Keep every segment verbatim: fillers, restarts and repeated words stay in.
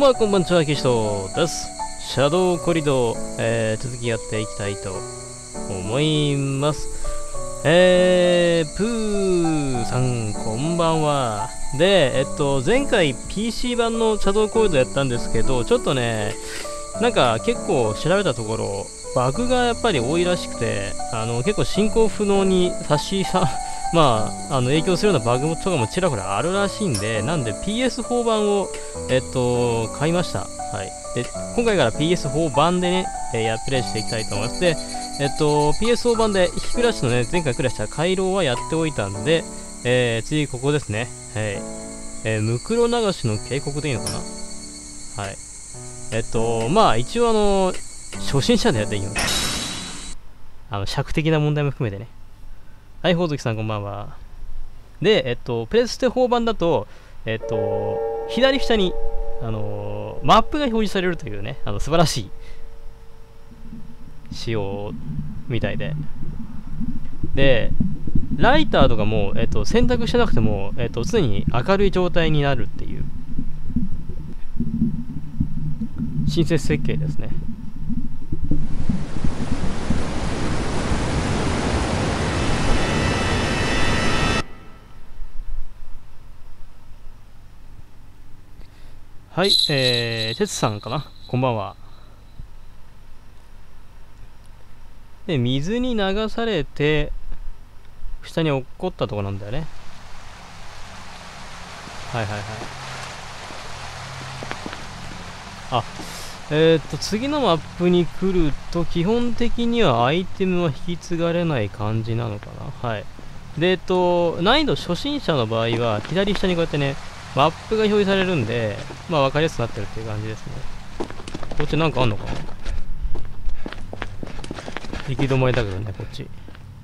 もこんばんちは、キシトです。シャドウコリドー、えー、続きやっていきたいと思います。えー、プーさん、こんばんは。で、えっと、前回 ピーシー 版のシャドウコリドーやったんですけど、ちょっとね、なんか結構調べたところ、バグがやっぱり多いらしくて、あの、結構進行不能に差しさ、まあ、あの影響するようなバグとかもちらほらあるらしいんで、なんで ピーエスフォー 版を、えっと、買いました。はい。で、今回から ピーエスフォー 版でね、えー、やプレイしていきたいと思います。で、えっと、ピーエスフォー 版で、引き暮らしのね、前回クラした回廊はやっておいたんで、えー、次ここですね。はい。えー、ムクロ流しの渓谷でいいのかな。はい。えっと、まあ、一応あの、初心者でやっていきます。あの、尺的な問題も含めてね。はい、ほおずきさんこんばんは。で、えっと、プレステフォー版だと、えっと、左下に、あのー、マップが表示されるというね、あの素晴らしい仕様みたいで。で、ライターとかも、えっと、選択してなくても、えっと、常に明るい状態になるっていう、親切設計ですね。はい、えー、てつさんかな、こんばんは。で、水に流されて、下に落っこったとこなんだよね。はいはいはい。あ、えー、っと、次のマップに来ると、基本的にはアイテムは引き継がれない感じなのかな。はい。で、えっと、難易度初心者の場合は、左下にこうやってね、マップが表示されるんで、まあ分かりやすくなってるっていう感じですね。こっちなんかあんのかな。行き止まりだけどね、こっち。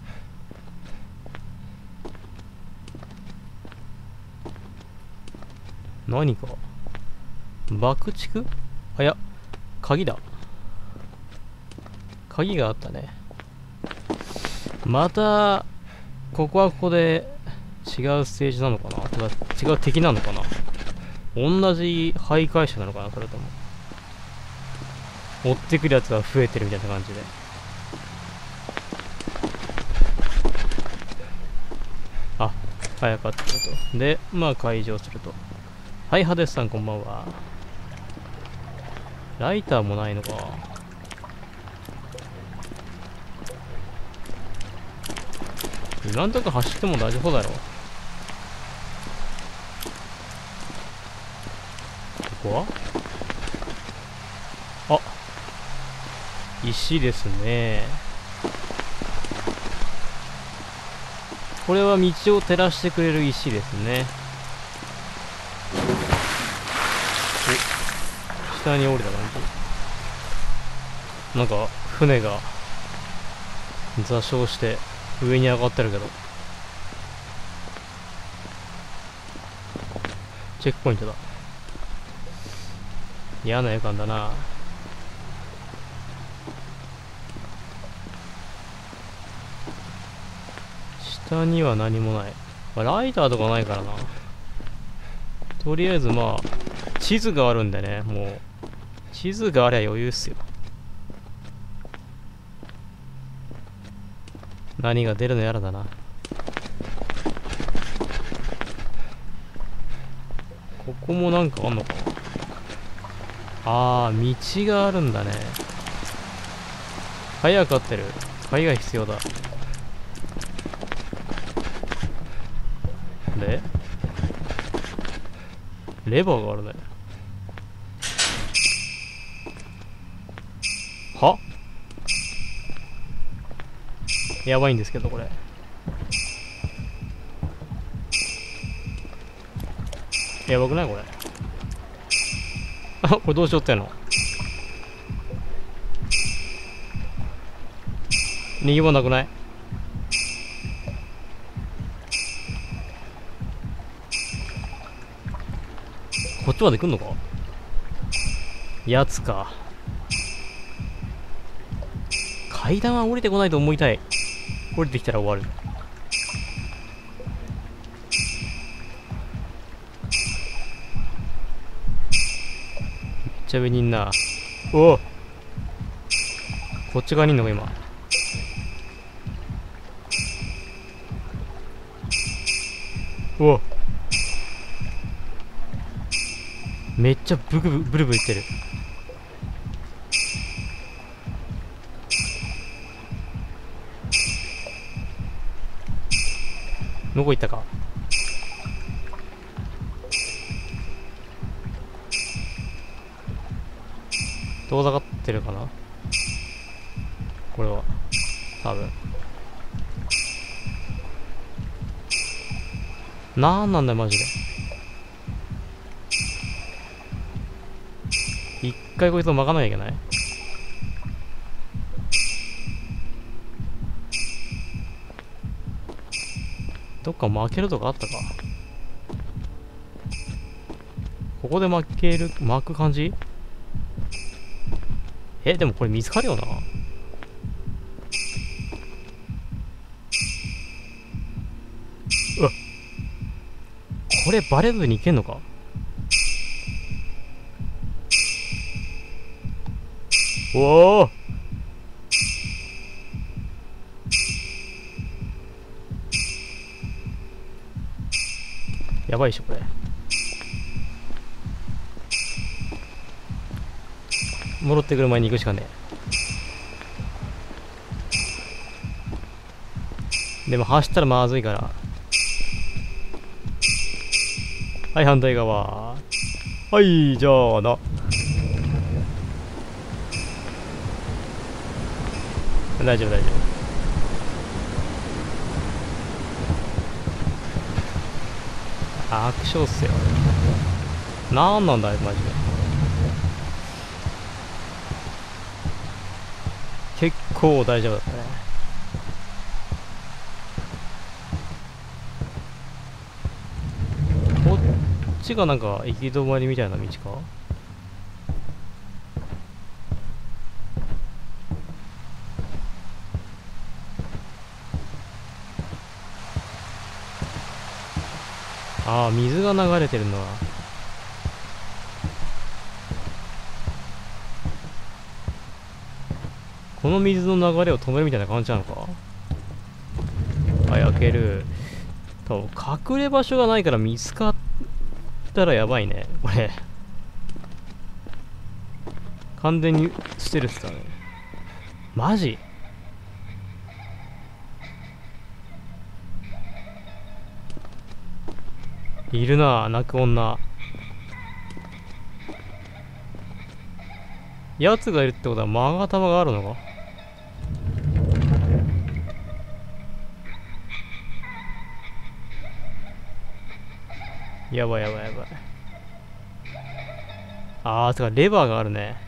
何か爆竹？あ、いや、鍵だ。鍵があったね。また、ここはここで違うステージなのかな、違う敵なのかな、同じ徘徊者なのかな、それとも。追ってくるやつが増えてるみたいな感じで。あ、早かったと。で、まあ解錠すると。はい、ハデスさんこんばんは。ライターもないのか。今んとこ走っても大丈夫だろう。ここはあ、石ですね。これは道を照らしてくれる石ですね。お、下に降りた感じ。なんか船が座礁して上に上がってるけど、チェックポイントだ。嫌な予感だな。下には何もない。ライターとかないからな。とりあえずまあ地図があるんでね、もう地図がありゃ余裕っすよ。何が出るのやらだな。ここもなんかあんのかな。あー、道があるんだね。鍵がかかってる。鍵が必要だ。でレバーがあるね。は、やばいんですけどこれ。やばくないこれ。あ、これどうしようってんの。逃げ場なくない？こっちまで来んのか？やつか。階段は降りてこないと思いたい。降りてきたら終わる。 ちゃ上にいんな。おお、こっち側にいんのか今。おお、めっちゃブクブブルブルいってる。どこ行ったか。遠ざかってるかなこれは。多分なんなんだよマジで。一回こいつを巻かなきゃいけない。どっか負けるとかあったか。ここで負ける、巻く感じ。え、でもこれ見つかるよな。うわ、これバレずにいけんのか。おお、やばいでしょこれ。戻ってくる前に行くしかねえ。でも走ったらまずいから。はい、反対側。はい、じゃあな。大丈夫大丈夫。楽勝っすよ。なんなんだよマジで。結構大丈夫だったね。こっちがなんか行き止まりみたいな道か。ああ、水が流れてるのは。この水の流れを止めるみたいな感じなのか。あ、焼ける。多分隠れ場所がないから見つかったらやばいねこれ。完全にステルスだね。マジいるな、泣く女。奴がいるってことはマガタマがあるのか。やばいやばいやばい。あー、てかレバーがあるね。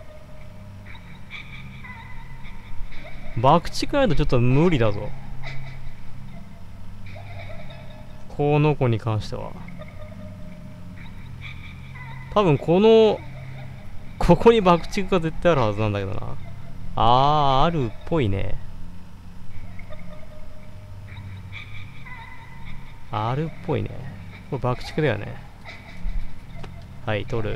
爆竹ないとちょっと無理だぞこの子に関しては。多分このここに爆竹が絶対あるはずなんだけどな。あー、あるっぽいね。あるっぽいね。これ爆竹だよね。はい、取る。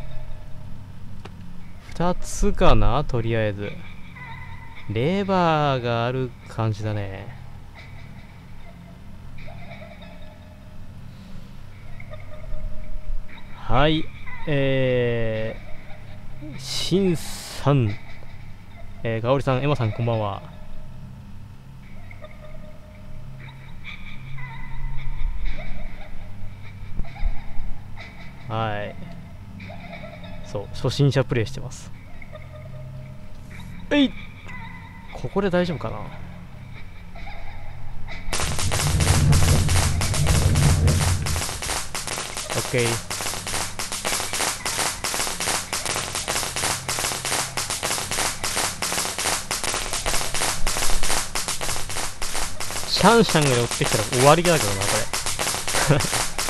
二つかなとりあえず。レバーがある感じだね。はい、えー、しんさん、えー、かおりさん、エマさん、こんばんは。はい。そう、初心者プレイしてます。えい！ここで大丈夫かな？オッケー。シャンシャンが寄ってきたら終わりだけどな、これ。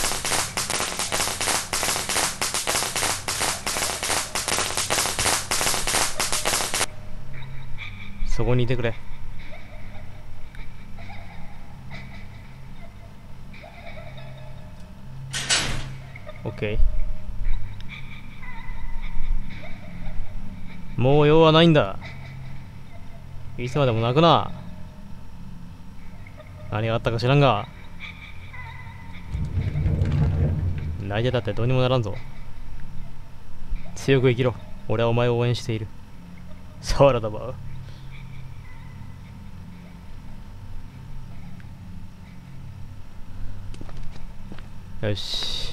そこにいてくれ。オッケー。 もう用はないんだ。いつまでも泣くな。何があったか知らんが、泣いてたってどうにもならんぞ。強く生きろ。俺はお前を応援している。サラダバー。よし。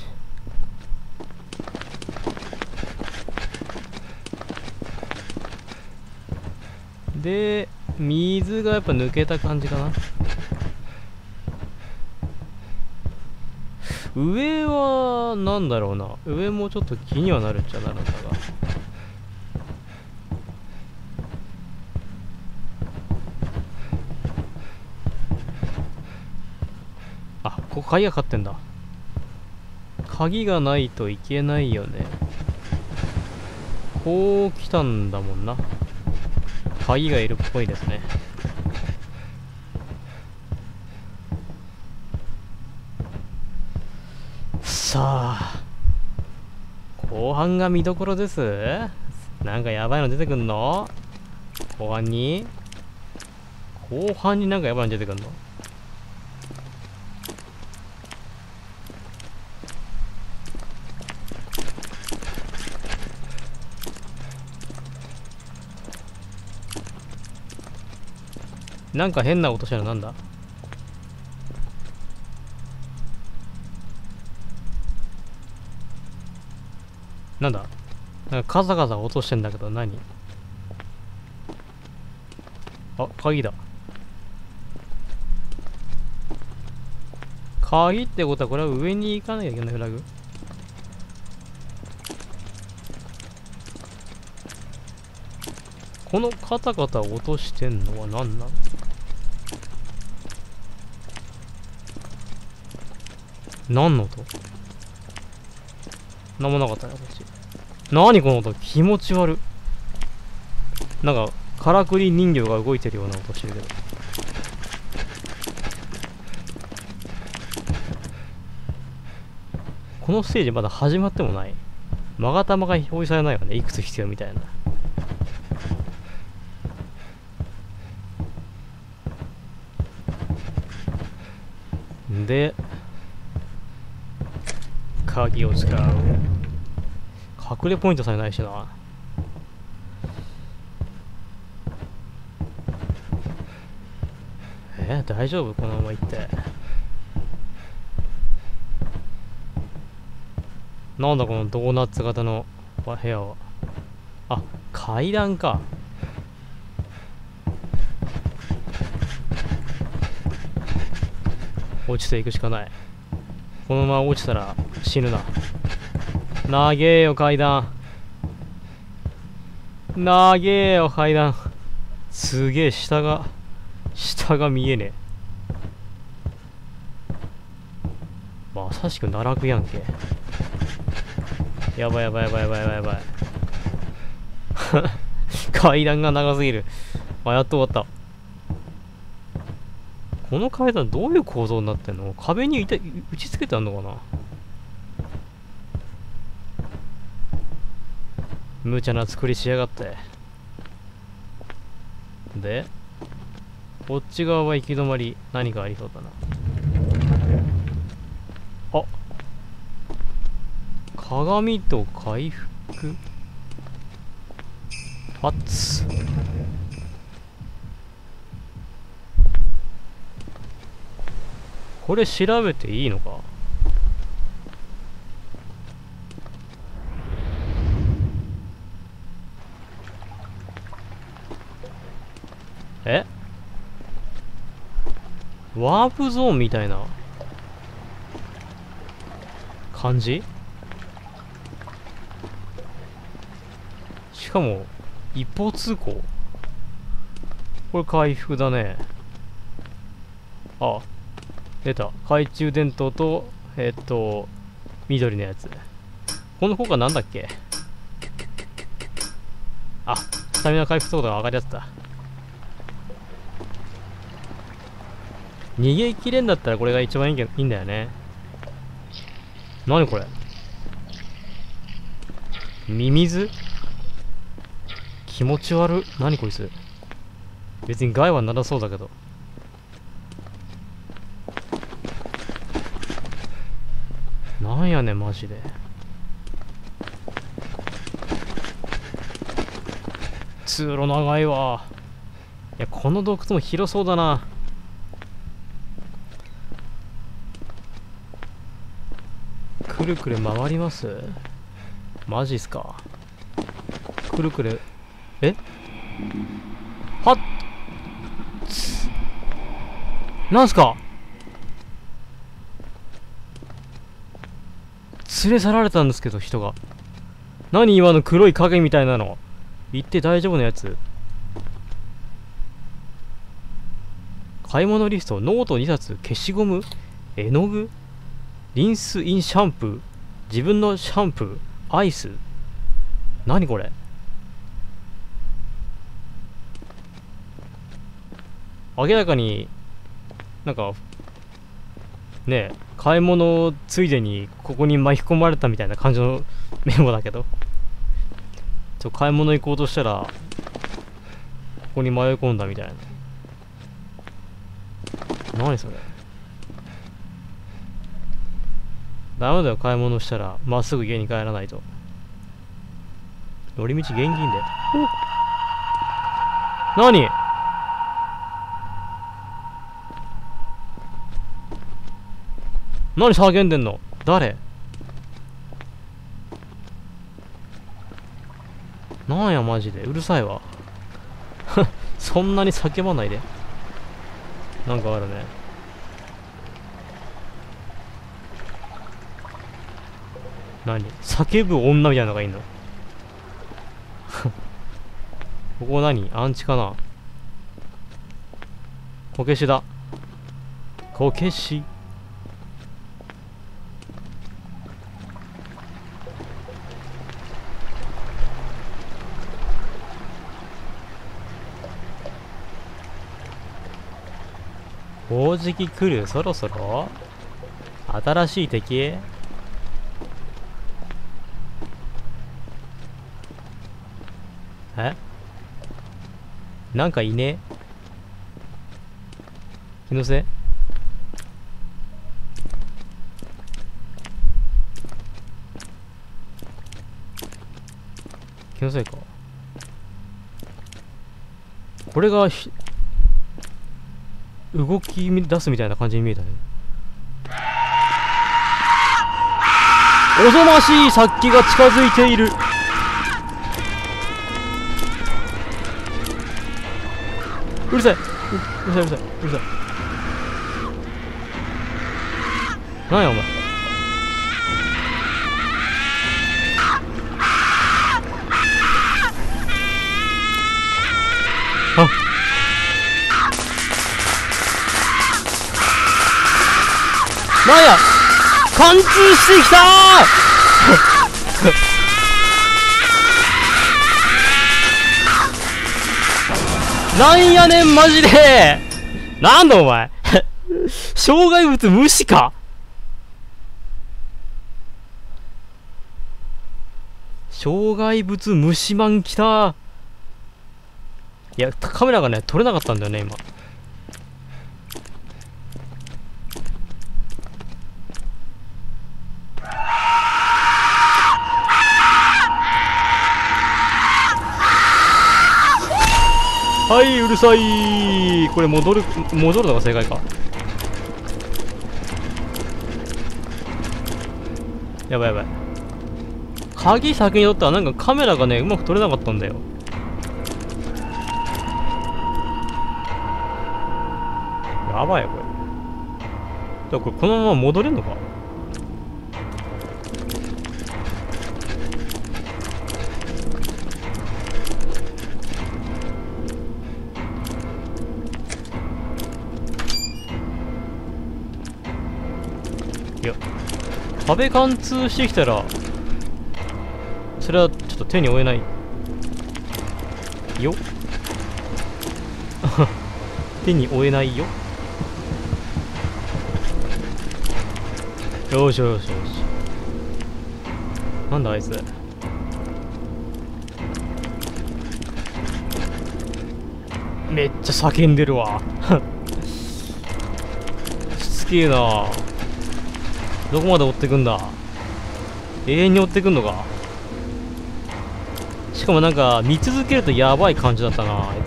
で、水がやっぱ抜けた感じかな。上はなんだろうな。上もちょっと気にはなるっちゃなるんだが。あ、ここ鍵がかかってんだ。鍵がないといけないよね。こう来たんだもんな。鍵がいるっぽいですね。さあ、後半が見どころです。なんかやばいの出てくんの？後半に後半になんかやばいの出てくんの？なんか変な音したのなんだ？なんだ？なんかカサカサ落としてんだけど何？あ、鍵だ。鍵ってことはこれは上に行かなきゃいけないフラグ？このカタカタ落としてんのは何なの？何の音？なんもなかったね、こっち。なにこの音？気持ち悪。なんか、からくり人形が動いてるような音してるけど。このステージまだ始まってもない。マガタマが表示されないよね。いくつ必要みたいな。で、鍵を使う。隠れポイントさえないしな。えー、大丈夫？このまま行って。なんだこのドーナツ型の部屋は。あ、階段か。落ちていくしかない。このまま落ちたら死ぬな。なげえよ階段。なげえよ階段。すげえ下が下が見えねえ。まさしく奈落やんけ。やばいやばいやばいやばいやばいやばい。階段が長すぎる。あ、やっと終わった。この階段どういう構造になってんの？壁にいた打ち付けてあんのかな？無茶な作りしやがって。で、こっち側は行き止まり。何かありそうだな。あ、鏡と回復パッツ。これ調べていいのか？え？ワープゾーンみたいな感じ？しかも一方通行。これ回復だね。あ、出た。懐中電灯とえー、っと緑のやつ。この効果なんだっけ？あ、スタミナ回復速度が上がるやつだ。逃げ切れんだったらこれが一番いいけどいいんだよね。なにこれ？ミミズ？ 気持ち悪っ。何こいつ。別に害はなさそうだけど。なんやねんマジで。通路長いわ。いや、この洞窟も広そうだな。くるくる回ります？マジっすか。くるくる。えはっつなんすか。連れ去られたんですけど、人が。何今の黒い影みたいなの。言って大丈夫なやつ。買い物リスト、ノートにさつ、消しゴム、絵の具、リンスインシャンプー、自分のシャンプー、アイス。何これ。明らかになんかねえ、買い物ついでにここに巻き込まれたみたいな感じのメモだけど、ちょ買い物行こうとしたらここに迷い込んだみたいな。何それ。ダメだよ、買い物したらまっすぐ家に帰らないと。寄り道現金で。何。何叫んでんの。誰。なんやマジでうるさいわ。そんなに叫ばないで。なんかあるね。何叫ぶ女みたいなのがいんの。ここ何アンチかな。こけしだ。こけし。宝石来る。そろそろ新しい敵。えなんかいねえ。気のせい。気のせいか。これがひ動き出すみたいな感じに見えたね。おぞましい殺気が近づいている。うるさい、うるさいうるさいうるさい。なんやお前。あ、なんや貫通してきたー。なんやねんマジで。なんだお前。障害物無視か。障害物無視マンきた。いやカメラがね撮れなかったんだよね今。はい、うるさい。これ戻る戻るのが正解か。やばいやばい。鍵先に取ったらなんかカメラがねうまく撮れなかったんだよ。やばいよこれ。じゃあこれこのまま戻れんのか。いや壁貫通してきたらそれはちょっと手に負えないよ。手に負えないよ。よしよしよし。なんだあいつ。 めっちゃ叫んでるわしつけえな。どこまで追ってくんだ。永遠に追ってくんのか。しかもなんか見続けるとやばい感じだったなあい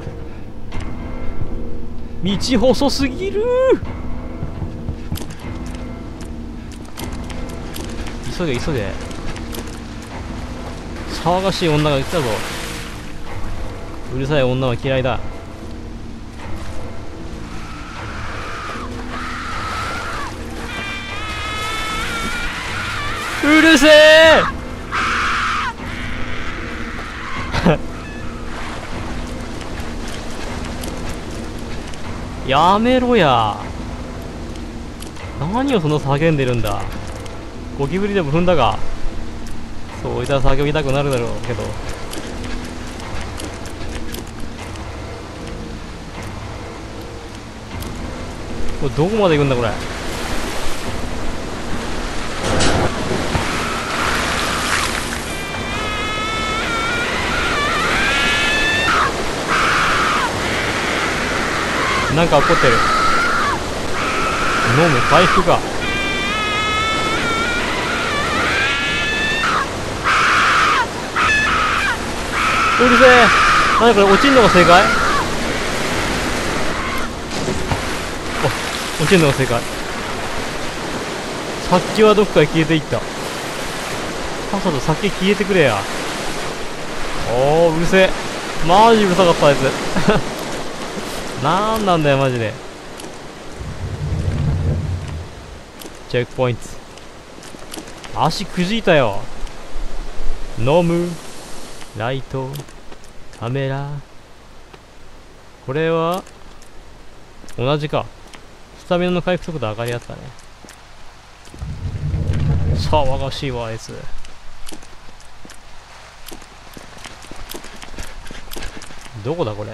つ。道細すぎる。急げ急げ。騒がしい女が来たぞ。うるさい女は嫌いだ。うるせえやめろや。何をそんな叫んでるんだ。ゴキブリでも踏んだが。そういったら叫びたくなるだろうけど。これどこまで行くんだこれ。なんか起こってる。飲む回復か。うるせえ。何これ、落ちんのが正解。あ、落ちんのが正解。さっきはどっかへ消えていった。さっさと先消えてくれや。おー、うるせえ。マジうるさかったやつなんなんだよマジで。チェックポイント。足くじいたよ。飲むライトカメラ。これは同じか。スタミナの回復速度上がりやったね。騒がしいわあいつ。どこだこれ。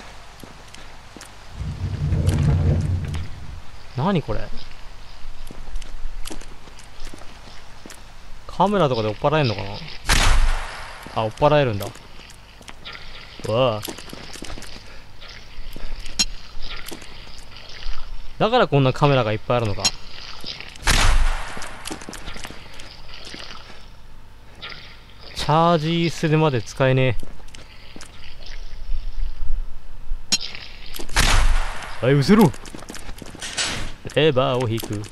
何これ。カメラとかで追っ払えんのかな。あ、追っ払えるんだ。わあ。だからこんなカメラがいっぱいあるのか。チャージするまで使えねえ。はい、うせろ。レバーを引く。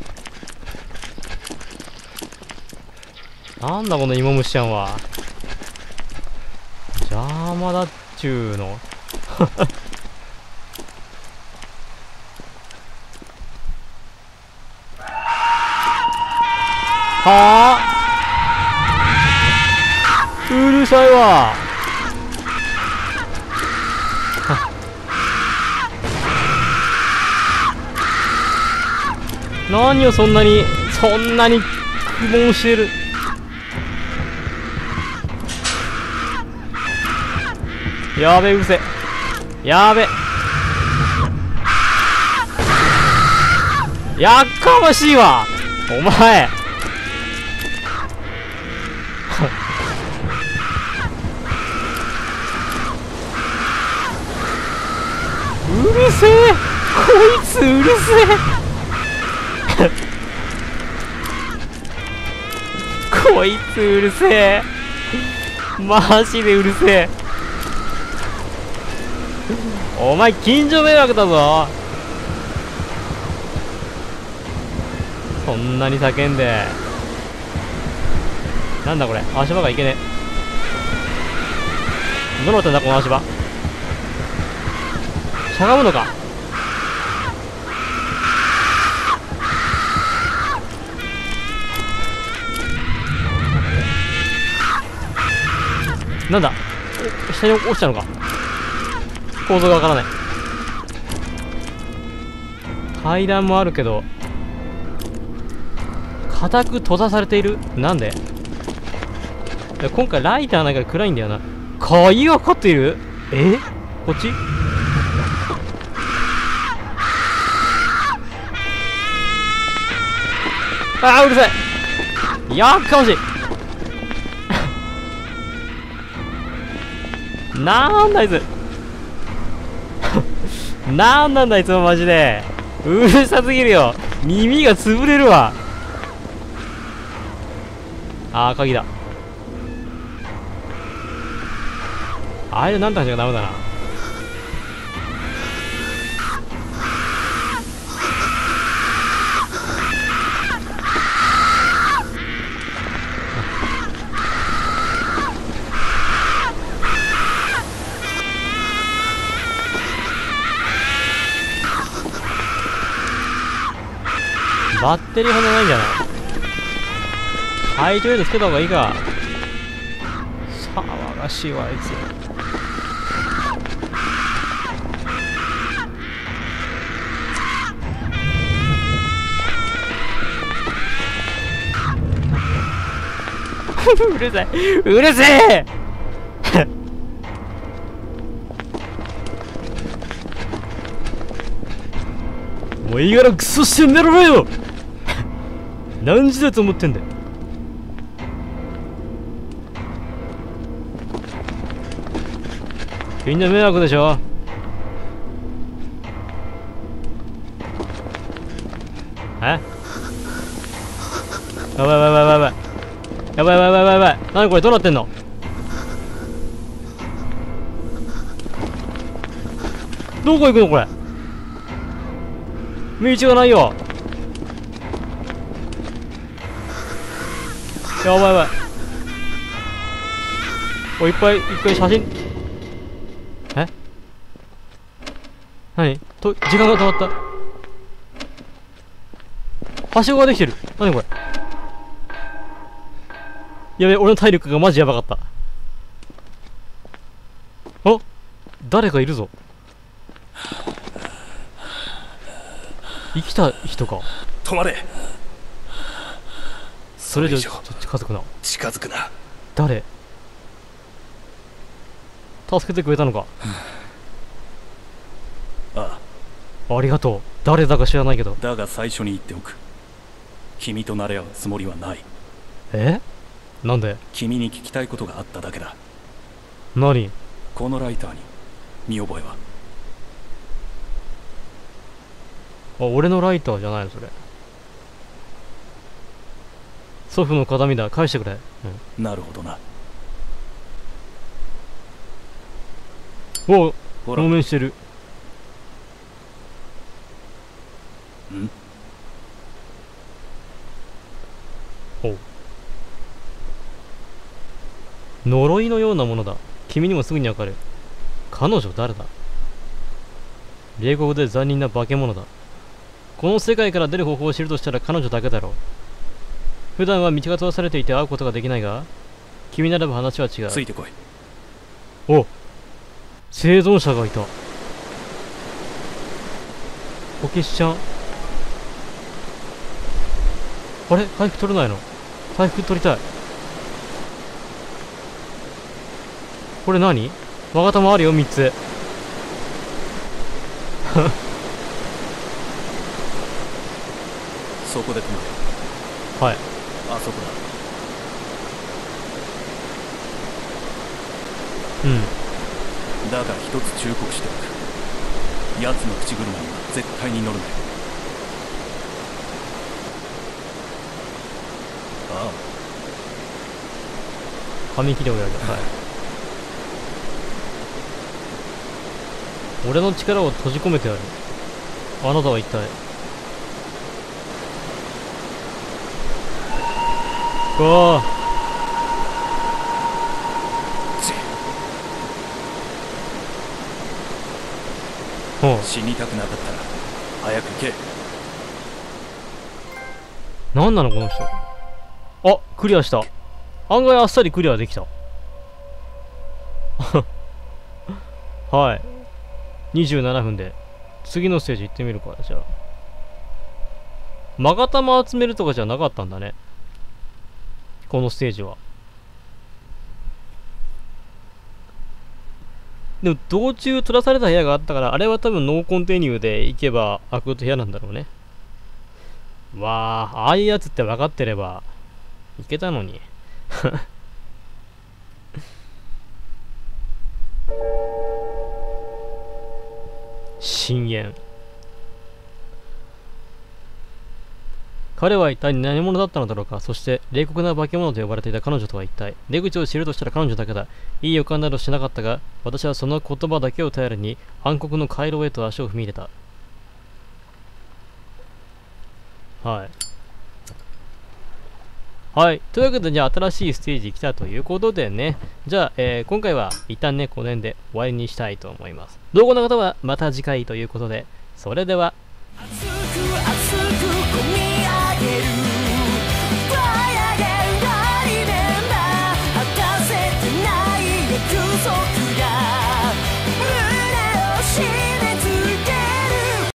なんだこの芋虫ちゃんは。邪魔だっちゅうのはあ、うるさいわ。何をそんなにそんなに苦悶してる。やべえ、うるせえ。やべえ、やっかましいわお前うるせえ、こいつうるせえこいつうるせえ、マジでうるせえ。お前近所迷惑だぞ。そんなに叫んで。なんだこれ、足場がいけねえ。どうなってんだこの足場。しゃがむのか。なんだ、下に落ちたのか。構造がわからない。階段もあるけど固く閉ざされている。なんで。今回ライターないから暗いんだよな。鍵がかかっている。え、こっち。あー、うるさい。やっかましいなんだあいつなんなんだいつもマジで。うるさすぎるよ。耳が潰れるわ。あー、鍵だ。あれなんて話がダメだな。バッテリーほどないんじゃない？ハイトレードつけた方がいいか。騒がしいわあいつ。うるさいうるせえもういいからクソしてんだろよ何時だと思ってんだよ。みんな迷惑でしょ。え？やばいやばいやばいやばいやばいやばいやばいやばいやばい。何これどうなってんの？どこ行くのこれ。道がないよ。やばいやばい。おいっぱいいっぱい写真。え？何と時間が止まった。はしごができてる。何これ。やべえ、俺の体力がマジやばかった。あ、誰かいるぞ。生きた人か。 止まれ。 それ以上近づくな。 近づくな。 誰？助けてくれたのか。 ああ、ありがとう。誰だか知らないけど。 だが最初に言っておく。君となれ合うつもりはない。 え？なんで？ 君に聞きたいことがあっただけだ。 何？ このライターに見覚えは？ あ、俺のライターじゃないのそれ。祖父の形見だ。返してくれ。 うん、なるほどな。 お、表面してる。 ん？ おう。呪いのようなものだ。君にもすぐにわかる。彼女誰だ？冷酷で残忍な化け物だ。この世界から出る方法を知るとしたら彼女だけだろう。普段は道が閉ざされていて会うことができないが、君ならば話は違う。 ついてこい。 お、生存者がいた。こけしちゃん。あれ回復取れないの？回復取りたい。これ何？わがたまあるよみっつ。 そこで止まれ。はい。 あそこだ。 うん。 だが一つ忠告しておく。奴の口車には絶対に乗るなよ。ああ。 紙切れをやる。はい。俺の力を閉じ込めてやる。あなたは一体。うわあ。 死にたくなかったら早く行け。 なんなのこの人。あ、クリアした。案外あっさりクリアできた。はい。にじゅうななふんで次のステージ行ってみるか。じゃあ勾玉集めるとかじゃなかったんだね、このステージは。でも道中取らされた部屋があったから、あれは多分ノーコンティニューで行けば開く部屋なんだろうね。わあ、ああいうやつって分かってればいけたのに。 深淵。彼は一体何者だったのだろうか。そして冷酷な化け物と呼ばれていた彼女とは一体。出口を知るとしたら彼女だけだ。いい予感などしなかったが、私はその言葉だけを頼りに暗黒の回廊へと足を踏み入れた。はい。はい。というわけで、じゃあ新しいステージ来たということでね。じゃあ、えー、今回は一旦ね、この辺で終わりにしたいと思います。動画の方はまた次回ということで、それでは。